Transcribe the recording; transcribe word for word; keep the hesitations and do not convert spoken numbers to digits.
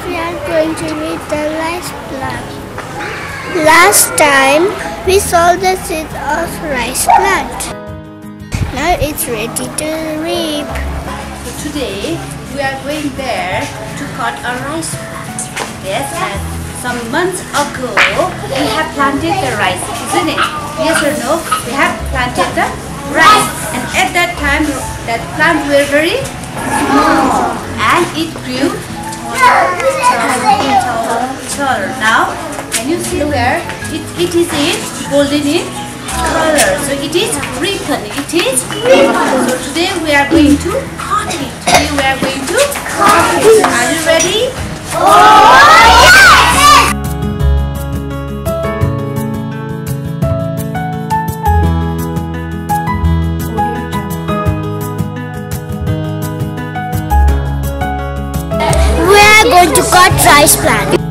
we are going to reap the rice plant. Last time we saw the seed of rice plant. Now it's ready to reap. So today we are going there to cut a rice plant. Yes, and some months ago we have planted the rice, isn't it? Yes or no? We have planted the rice, and at that time that plant was very small and it grew taller, taller, taller. Now can you see where it, it is in golden in color? So it is ripened. It is ripened. So today we are going to cut it. Today we are going to cut it. Are you ready? Oh yes! We are going to cut rice plant.